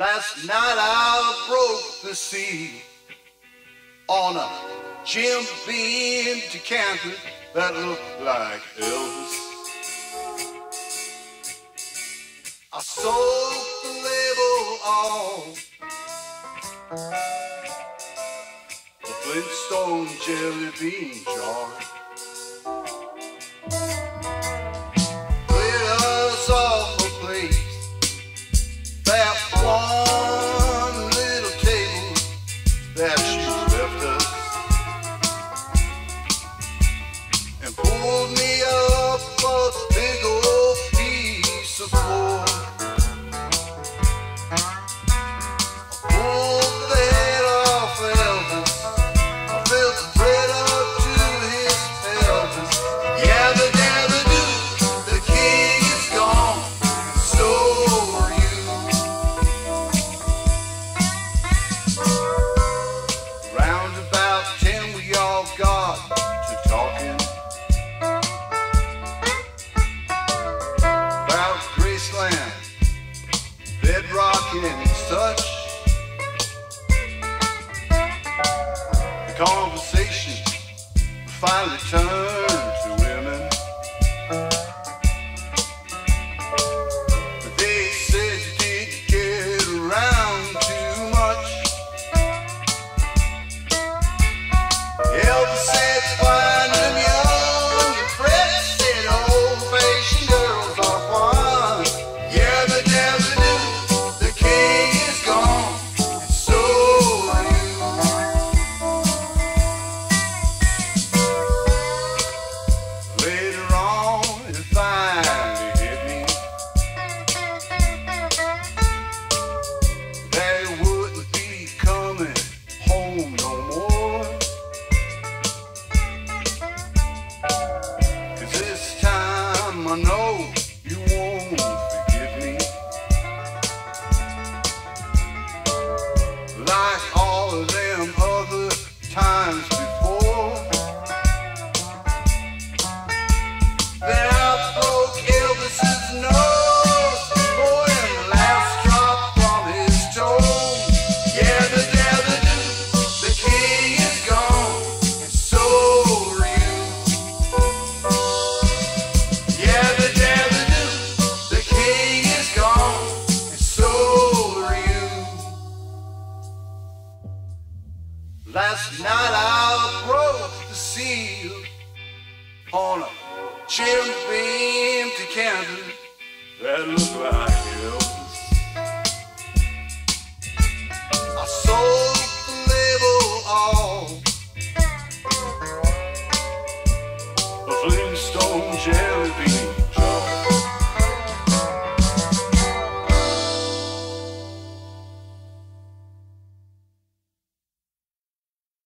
Last night I broke the seal on a Jim Beam decanter that looked like Elvis. I soaked the label off a Flintstone jelly bean jar. Played us off a place, that one little table that she left us, and pulled me up a big old piece of floor. Pulled the head off Elvis, I felt the thread up to his pelvis. Yabba-dabba-doo, the king is gone, and so are you. Round about 10 we all got to talking about Graceland, bedrocking and such. The conversation finally turned to women, but they said you didn't get around too much. Elvis said fine and young, and Fred said old-fashioned girls are fun. Yabba-dabba-doo, the king is gone, and so are you. Later on, it finally hit me that it wouldn't be coming home no more. 'Cause this time I know you won't forgive me, like all of them other times before. Then I broke Elvis's nose, pouring the last drop from his toe. Yabba-dabba-doo, the king is gone, and so are you. Yabba-dabba-doo, the king is gone, and so are you. Last night I broke the seal on a Jim Beam decanter that looked like hell.